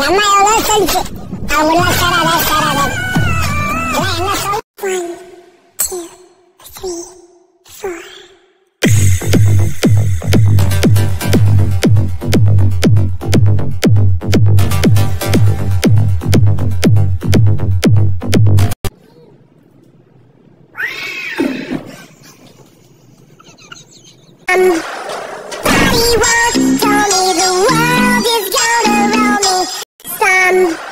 அம்மா எவ்வளோ சொல்லிச்சு அவங்களாம் சேராத சேராத எல்லாம் என்ன சொல் 1 2 3 4 Somebody once told me the world is gonna roll me.